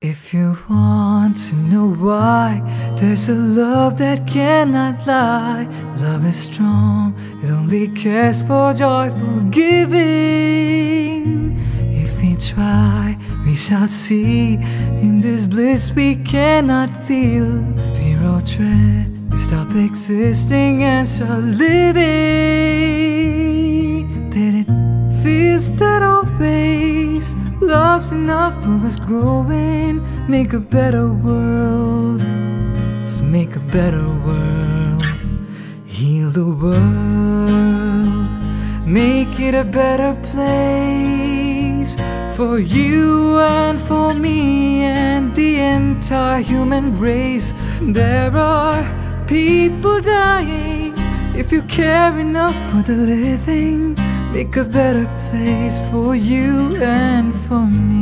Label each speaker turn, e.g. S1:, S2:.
S1: If you want to know why, there's a love that cannot lie. Love is strong, it only cares for joyful giving. If we try, we shall see. In this bliss we cannot feel. Fear or dread, we stop existing and start living. Did it feel that always? Love's enough for us growing. Make a better world. So make a better world. Heal the world. Make it a better place. For you and for me and the entire human race. There are people dying. If you care enough for the living, make a better place for you and for me.